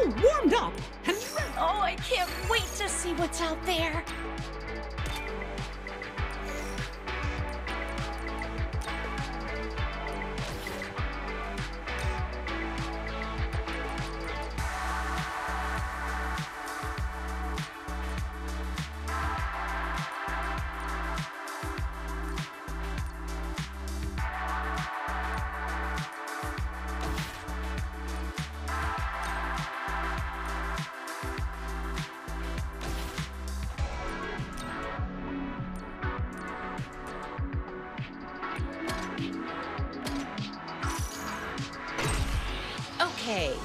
all warmed up and ready. Oh, I can't wait to see what's out there. Okay.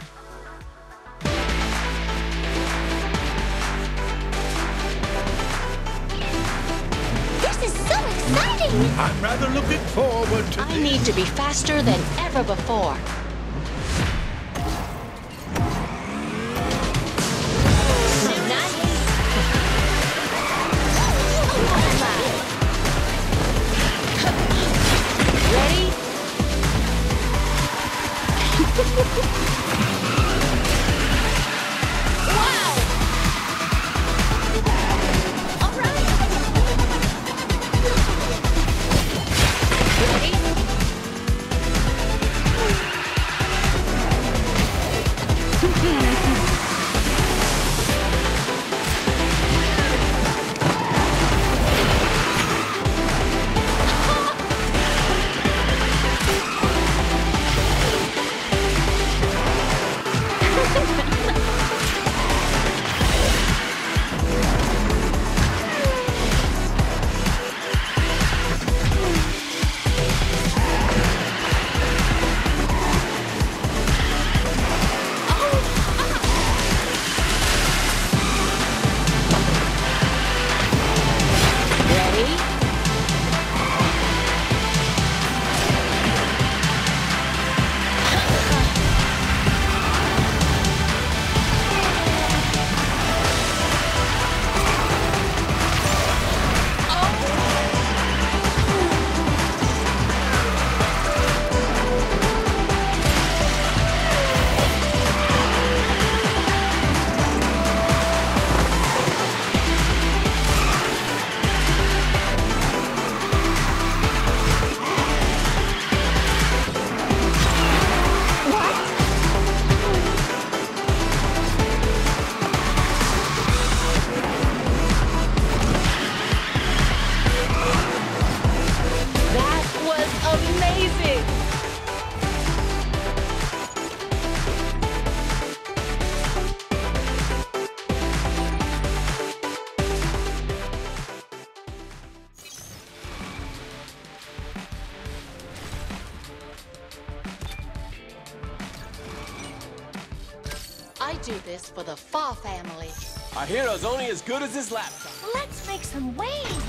This is so exciting! I'm rather looking forward to I this. need to be faster than ever before. Ready? Wow! All right. Ready? Ready? That was amazing! I do this for the Fa family. Our hero's only as good as his laptop. Let's make some waves!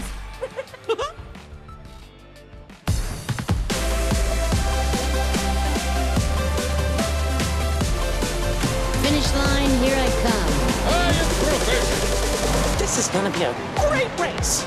Finish line, here I come. I approve it. This is gonna be a great race.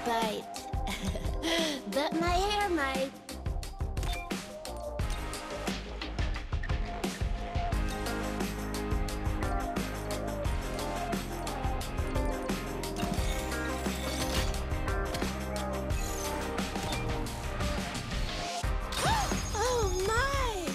bite. But my hair might. Oh my!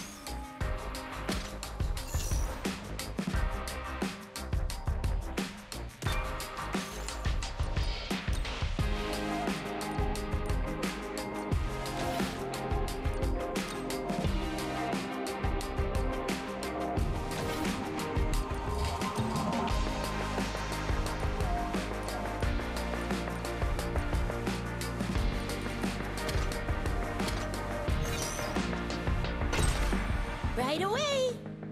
Right away.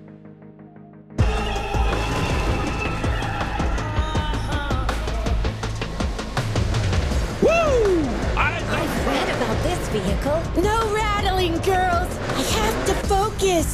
I've read about this vehicle. No rattling, girls. I have to focus.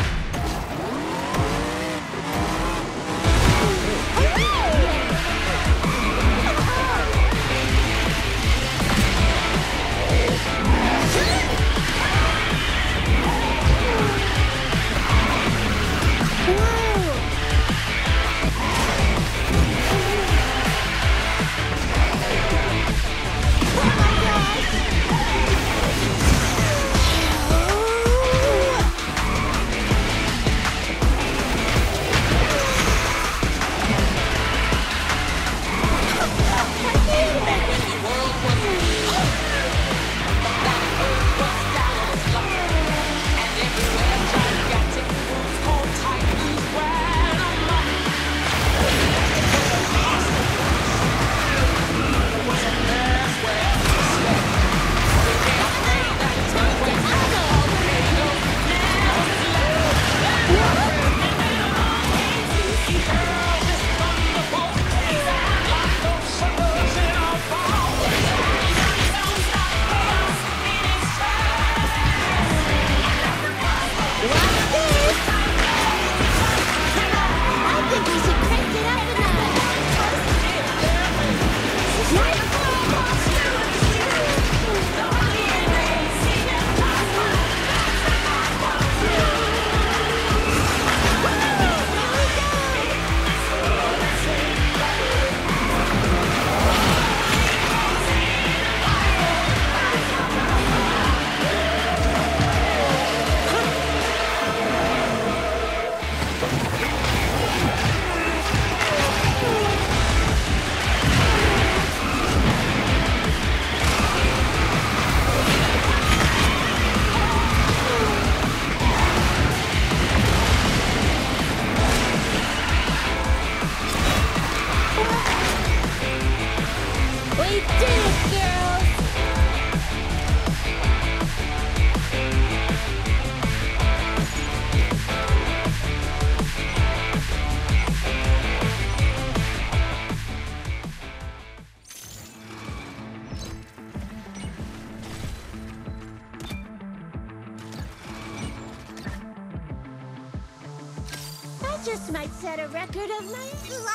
Just might set a record of my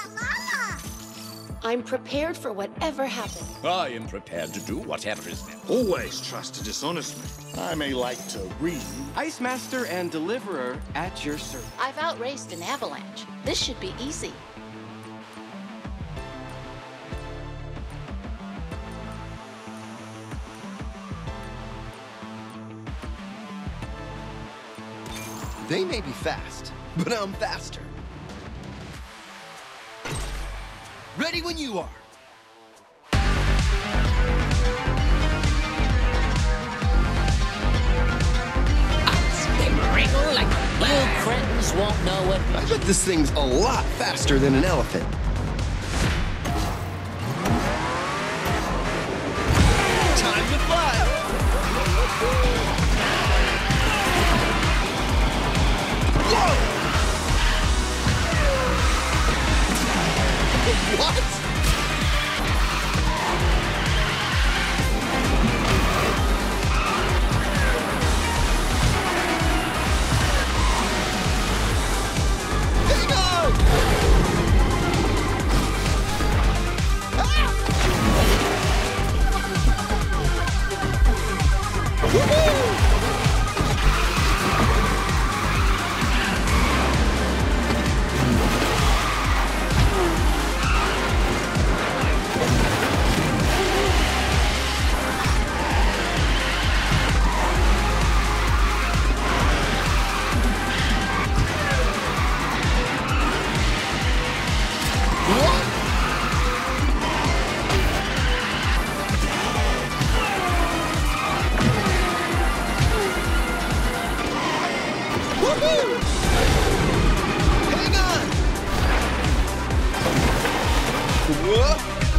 la. I'm prepared for whatever happens. I am prepared to do whatever is necessary. Always trust a dishonest man. I may like to read. Ice Master and Deliverer at your service. I've outraced an avalanche. This should be easy. They may be fast, but I'm faster. Ready when you are. You cretins won't know it. I bet this thing's a lot faster than an elephant. Time to fly! Whoa! What? Hang on! Hang on! Whoa!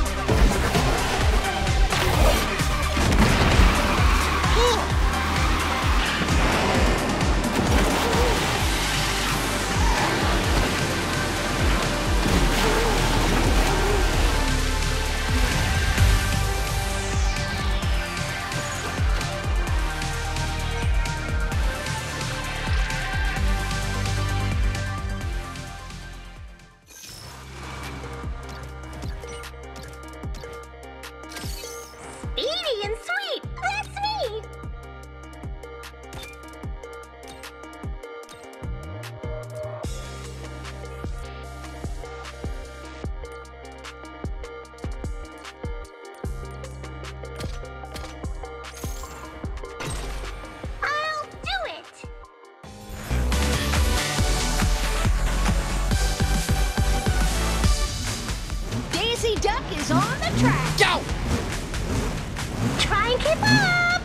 Speedy and sweet! That's me! I'll do it! Daisy Duck is on the track. Go! Try and keep up!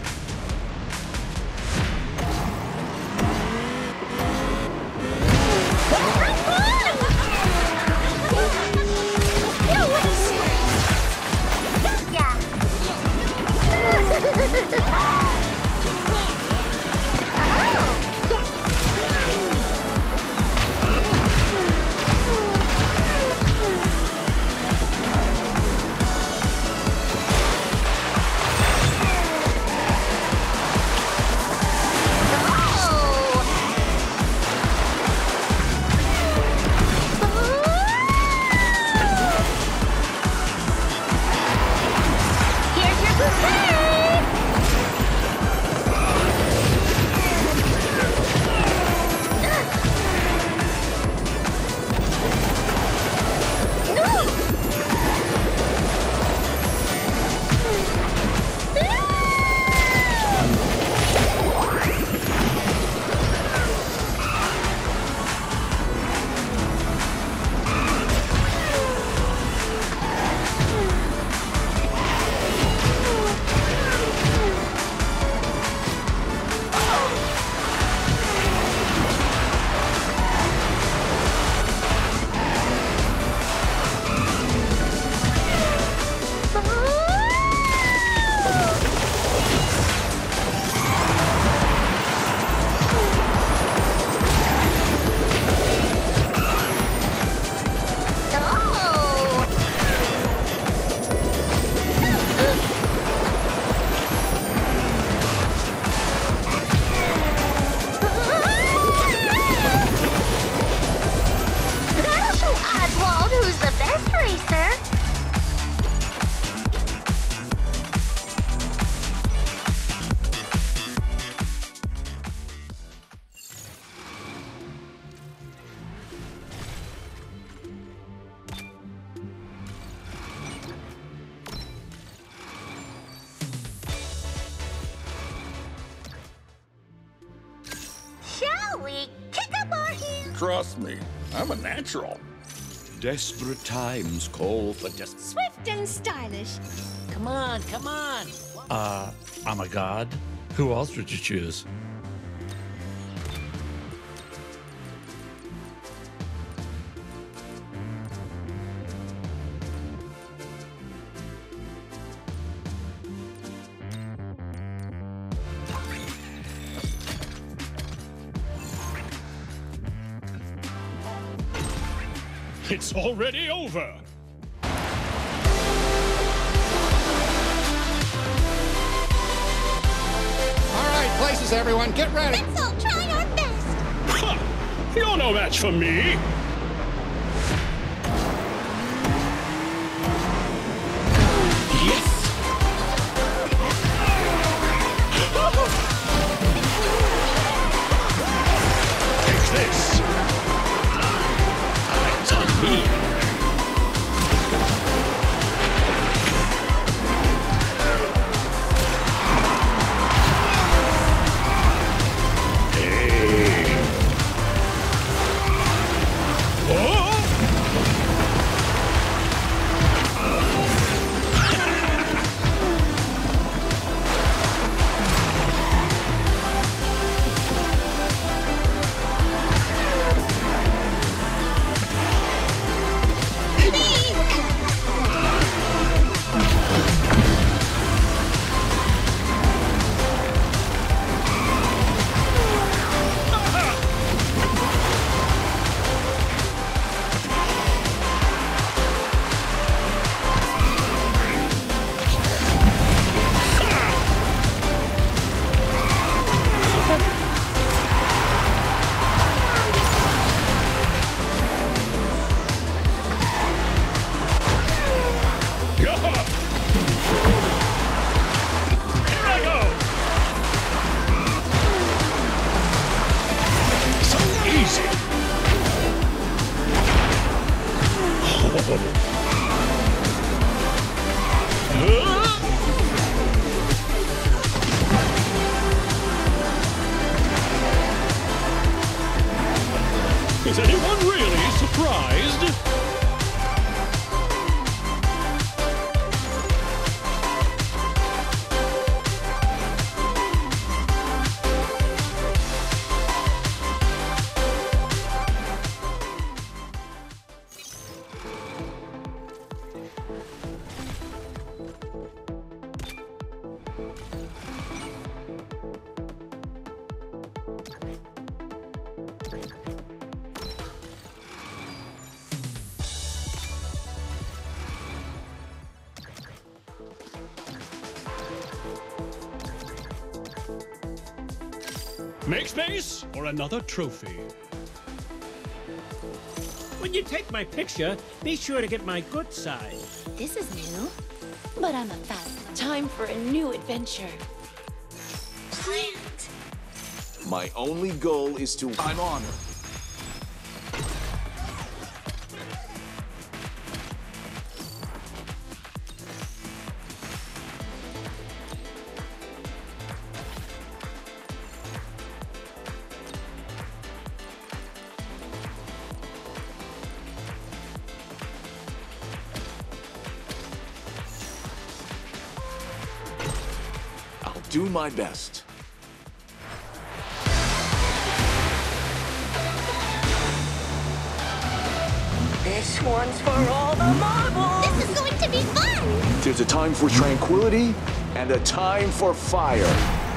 Here's your bouquet! That'll show Oswald who's the best racer. Shall we kick up our heels? Trust me, I'm a natural. Desperate times call for Swift and stylish. Come on, come on. I'm a god. Who else would you choose? It's already over. All right, places, everyone. Get ready. Let's all try our best. Ha! You're no match for me. Yes! Is anyone really surprised? Make space for another trophy. When you take my picture, be sure to get my good side. This is new, but I'm a fast. Time for a new adventure. My only goal is to... I'm honored. I'll do my best. This one's for all the marbles! This is going to be fun! There's a time for tranquility and a time for fire.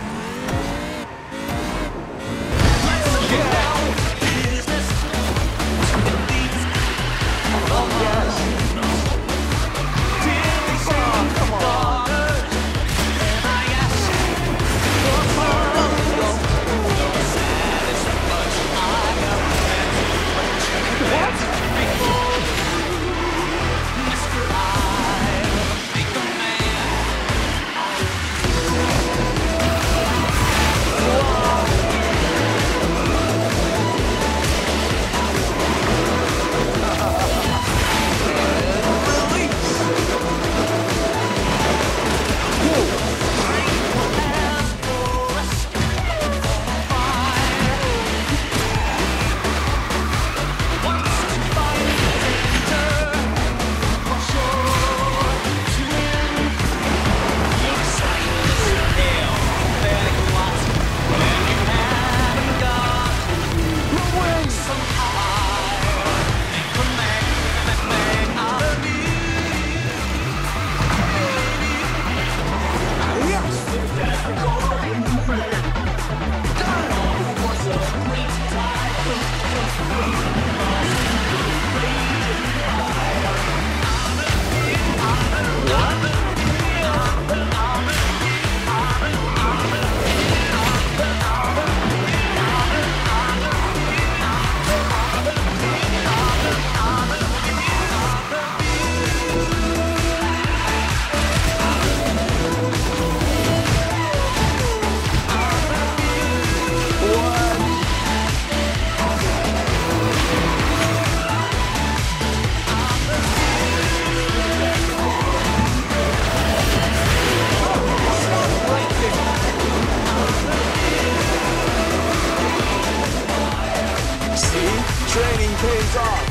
Training pays off.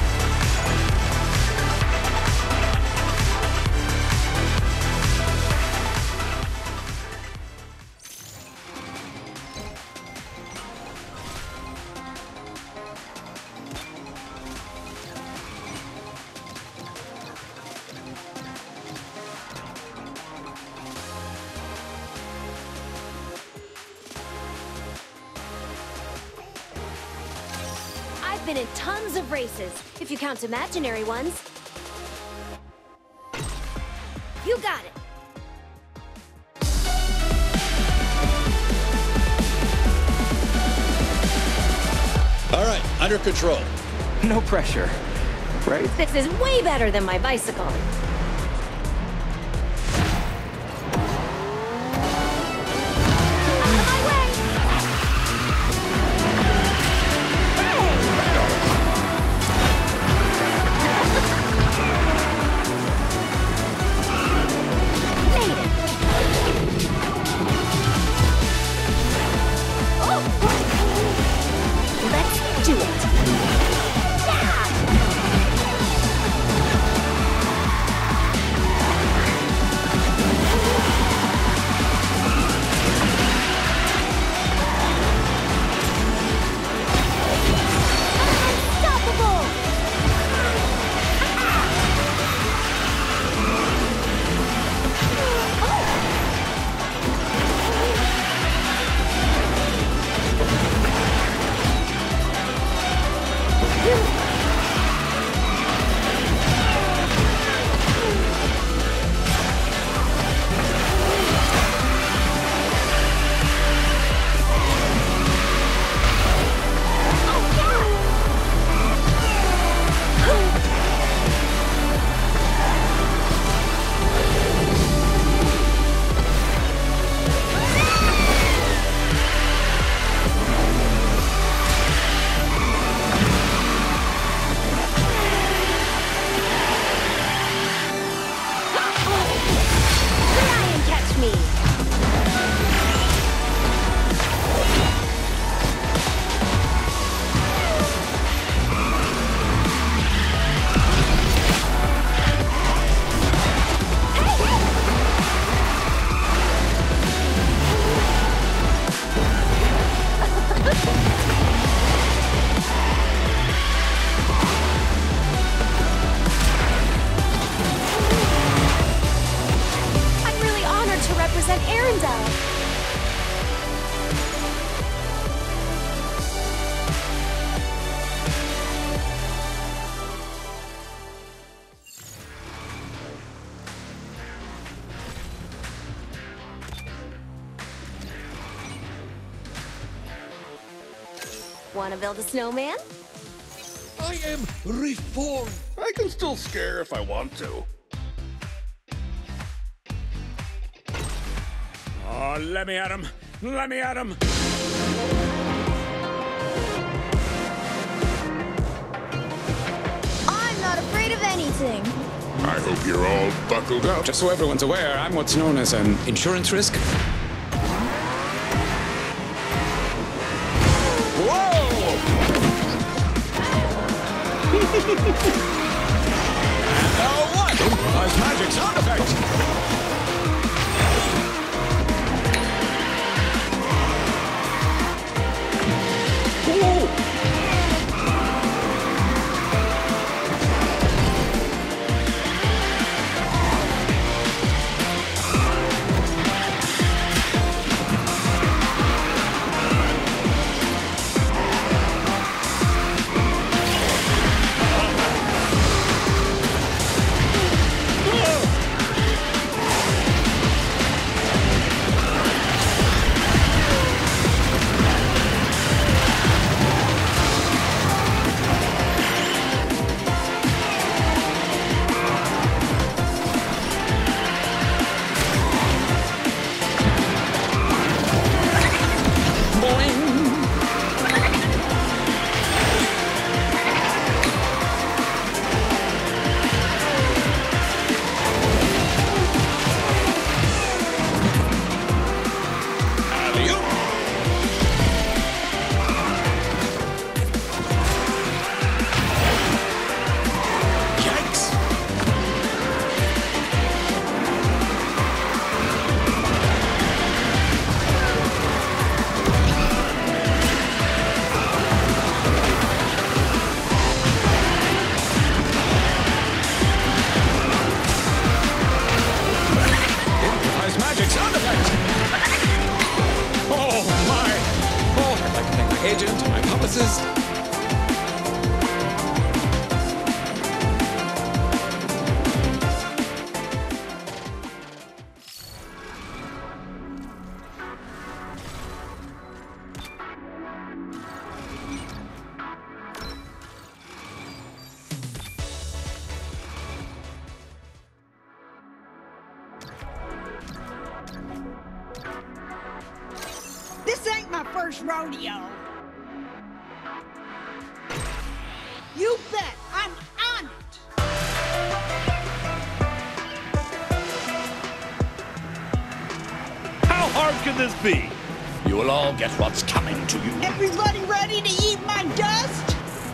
I've been in tons of races, if you count imaginary ones. You got it. All right, under control. No pressure, right? This is way better than my bicycle. Let's do it. Want to build a snowman? I am reformed. I can still scare if I want to. Oh, let me at him. Let me at him. I'm not afraid of anything. I hope you're all buckled up. Just so everyone's aware, I'm what's known as an insurance risk. And now what? Improvised magic sound effects. Agent, my publicist. This ain't my first rodeo. You bet I'm on it. How hard can this be? You will all get what's coming to you. Everybody ready to eat my dust?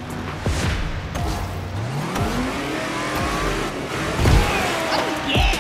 Oh, yeah.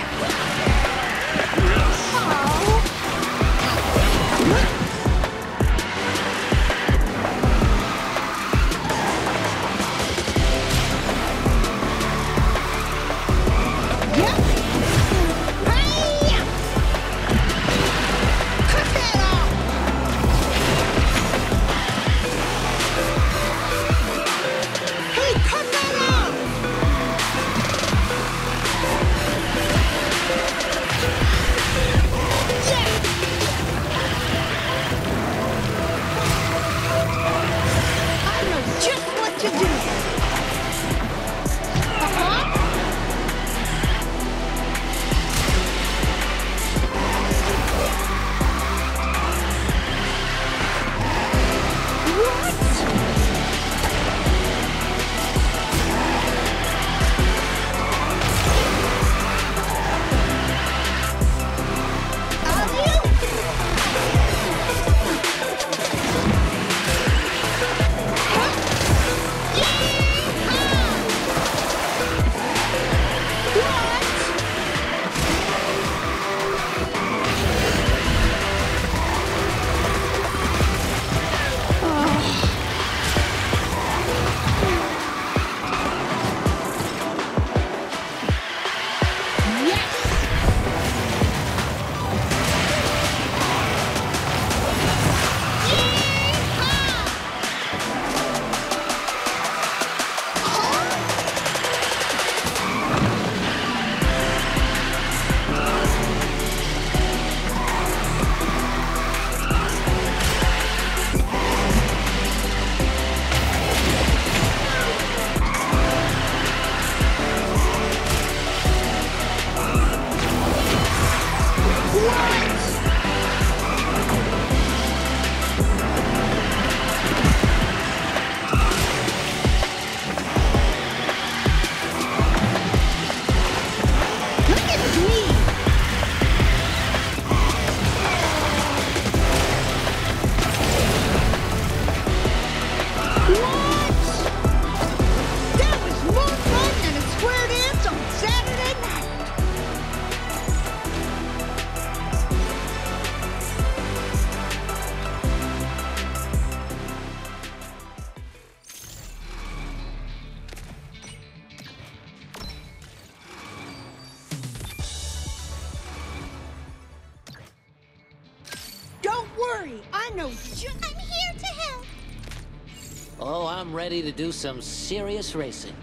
no jerk. I'm here to help. Oh, I'm ready to do some serious racing.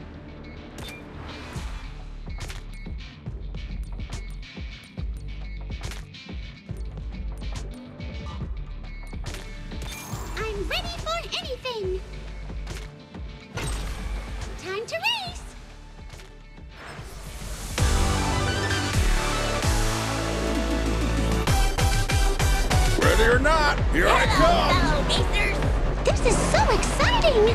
I'm ready for anything. Time to race. Ready or not, here I come! Hello, racers. This is so exciting.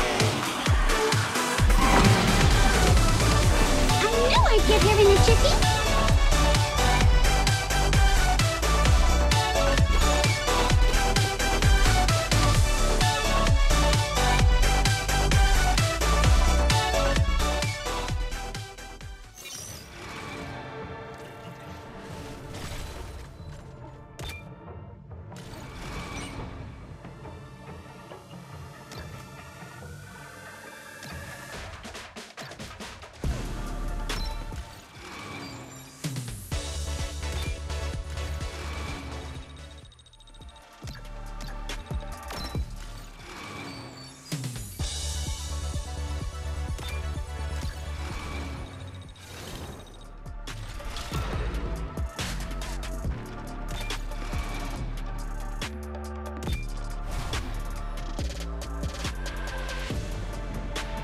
Get here in the chippy.